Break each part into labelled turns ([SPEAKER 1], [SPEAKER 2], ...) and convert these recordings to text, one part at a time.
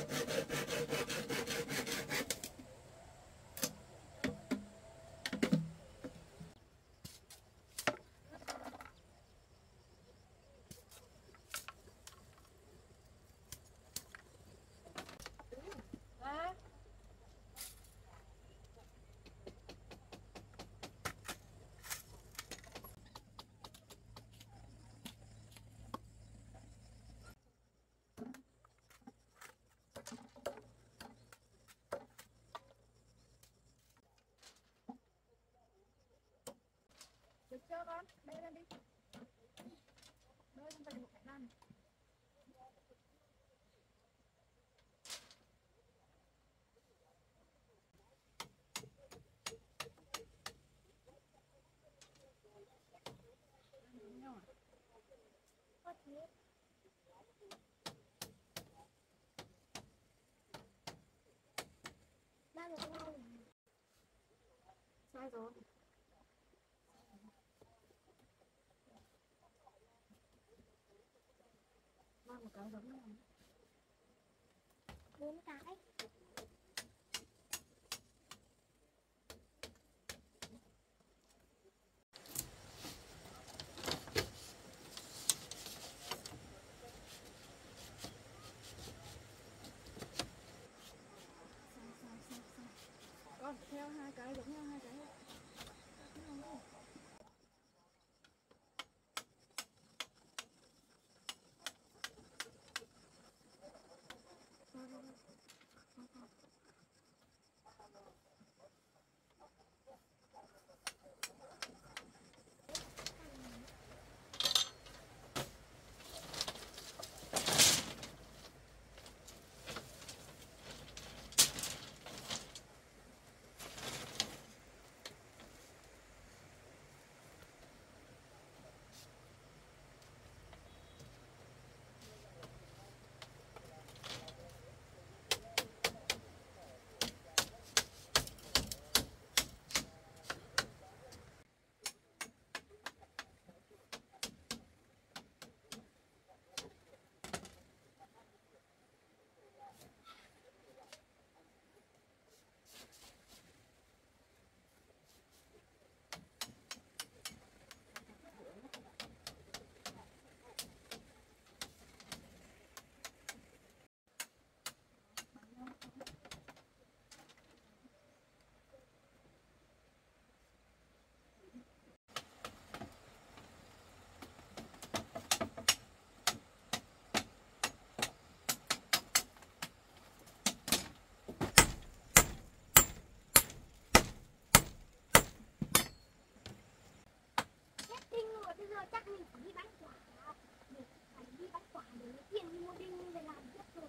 [SPEAKER 1] Được chưa con? Bê lên đi. Bê lên một cái lần. Sai rồi. Mang một cái giống này. 4 cái. Con theo 2 cái giống nhau 2 cái. Bây giờ chắc mình phải đi bán quả. Mình phải đi bán quả để lấy tiền đi mua đinh về làm tiếp rồi.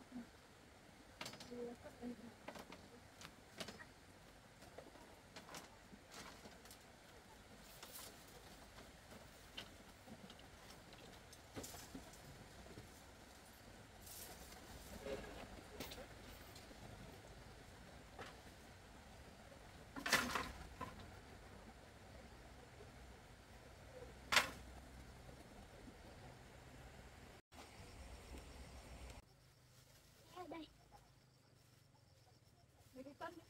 [SPEAKER 1] Đây. Mấy cái cân.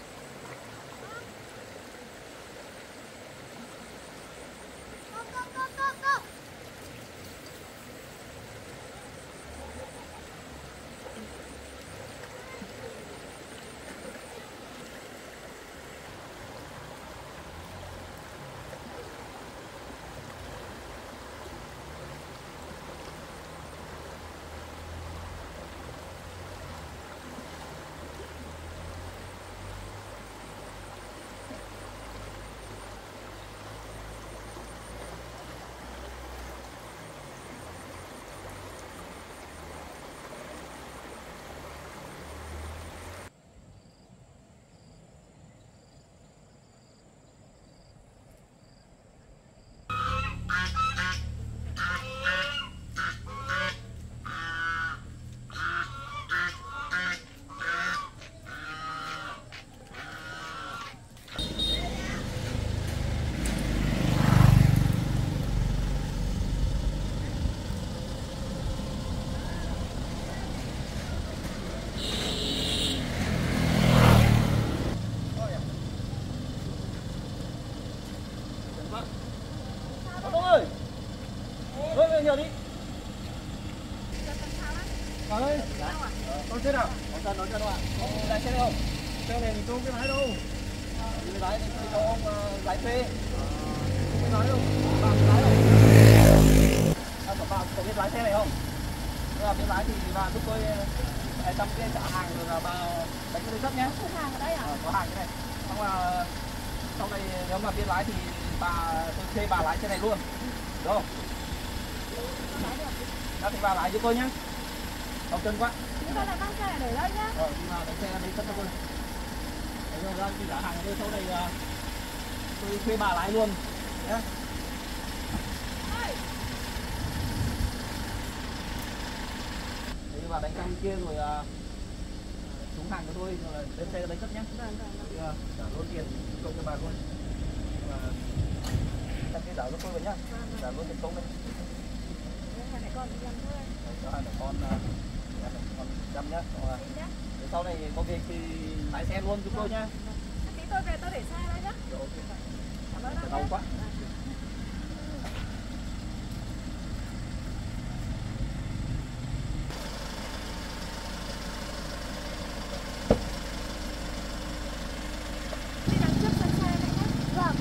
[SPEAKER 1] Go, go, go.
[SPEAKER 2] thế nào? Đón chân không ạ? Ông lái xe đây không? Xe này mình tôi không biết lái đâu. Đi lái thì cho ông lái thuê. Không biết lái đâu. Bà biết lái không? Bà có biết lái xe này không? Nếu bà biết lái thì bà giúp tôi trong cái trả hàng rồi là bà đánh cái giấy nhé.
[SPEAKER 1] Có hàng ở đây à?
[SPEAKER 2] Có hàng cái này. Xong là sau này nếu mà biết lái thì tôi thuê bà lái xe này luôn. Được không? Đó thì bà lái giúp tôi nhé. Đau chân quá.
[SPEAKER 1] Chúng ta là mang xe để đây nhá.
[SPEAKER 2] Rồi đi vào đánh xe đi cất cho tôi. Đấy rồi ra đi trả hàng ở đây, sau này tôi thuê bà lái luôn nhé. Đấy bà đánh sang bên kia rồi xuống hàng cho tôi rồi lên xe đánh cất nhé. Trả luôn tiền công cho bà luôn. Đăng ký trả giúp tôi với nhá. Trả luôn tiền công đây.
[SPEAKER 1] Hai mẹ con đi làm thôi.
[SPEAKER 2] Cho hai mẹ con chăm nhé. Sau này có việc thì lái xe luôn giúp tôi nhé.
[SPEAKER 1] Tí tôi về tôi để xe đây nhá.
[SPEAKER 2] Rồi, ok.
[SPEAKER 1] Cảm ơn ông
[SPEAKER 2] Đau quá.
[SPEAKER 1] Đi đằng trước sang xe này nhá. Vâng.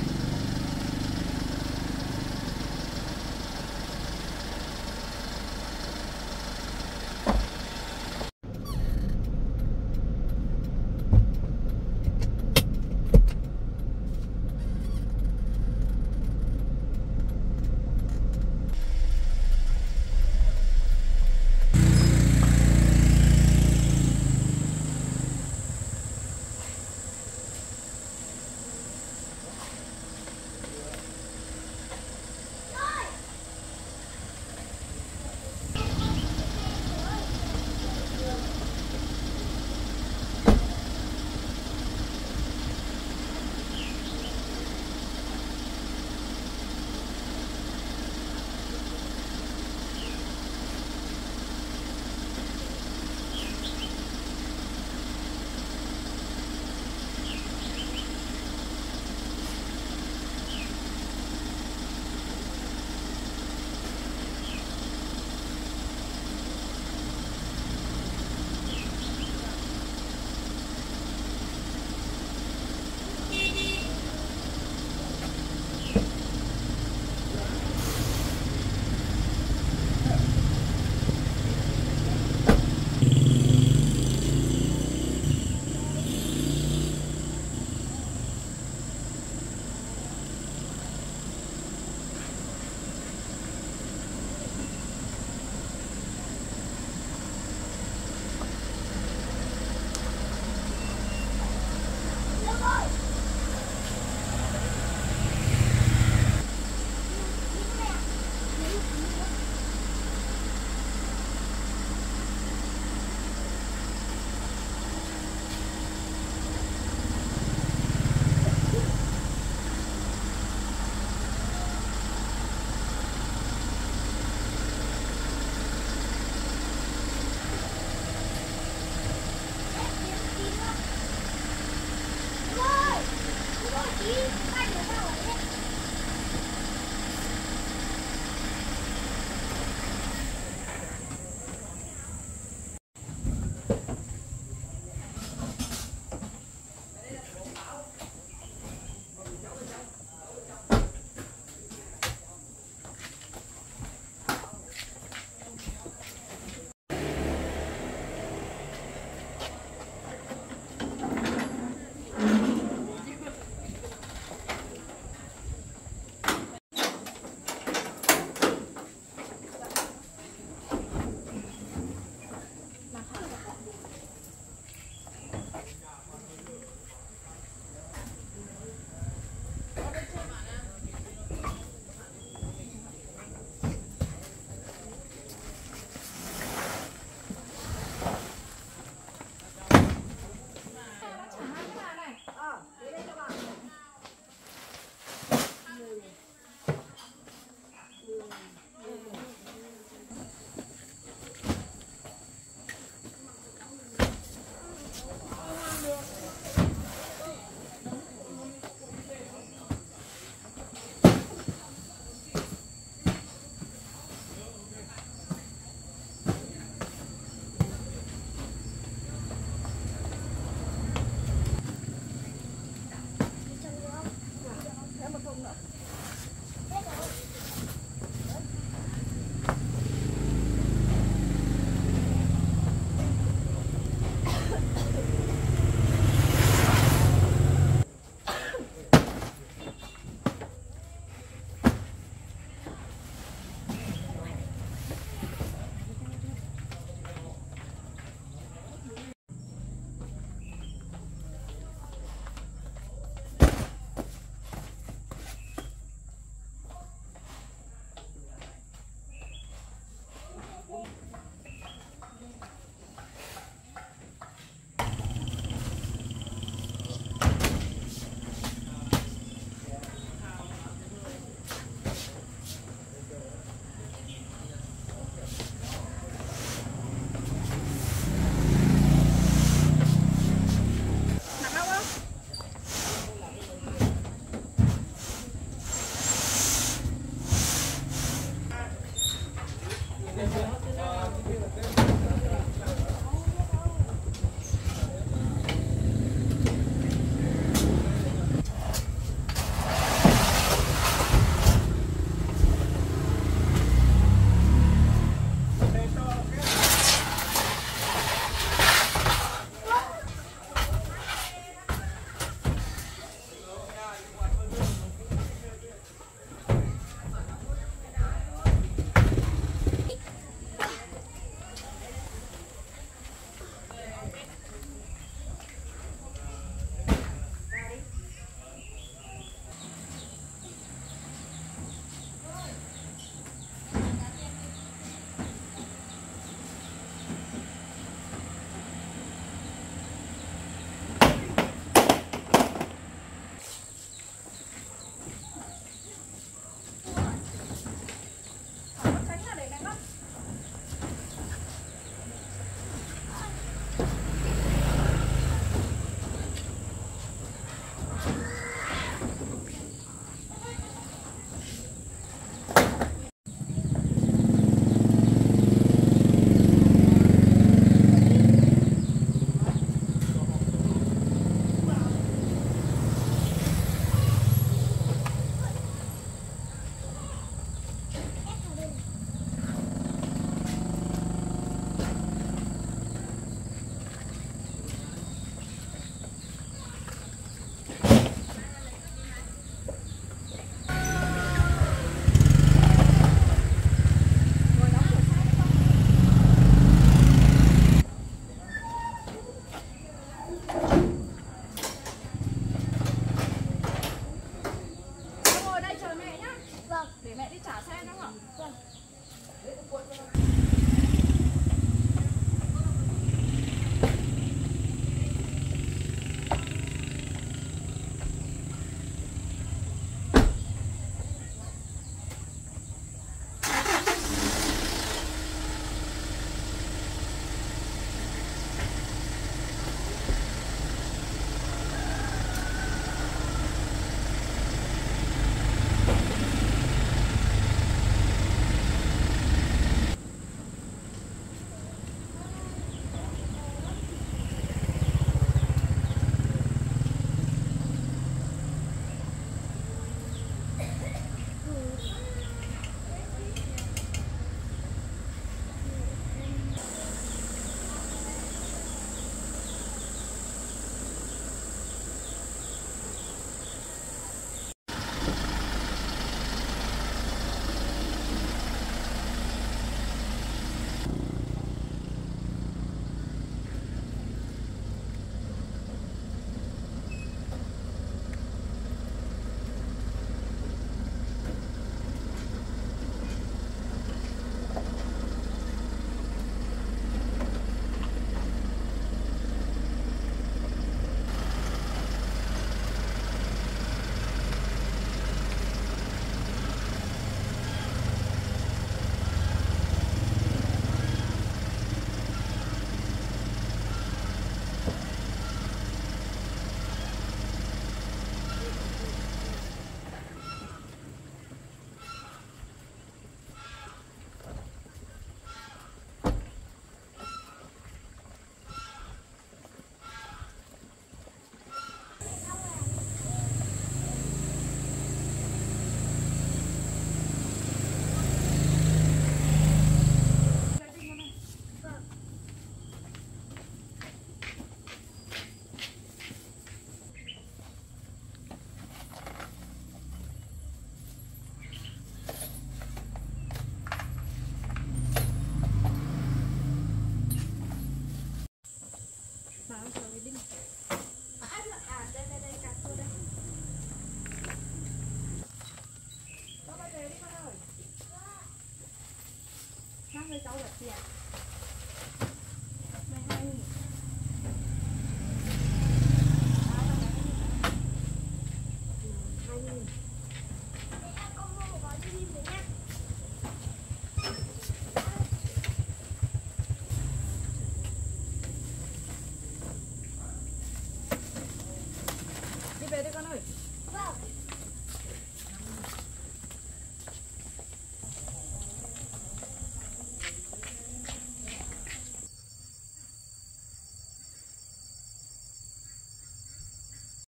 [SPEAKER 1] Người cháu là tiền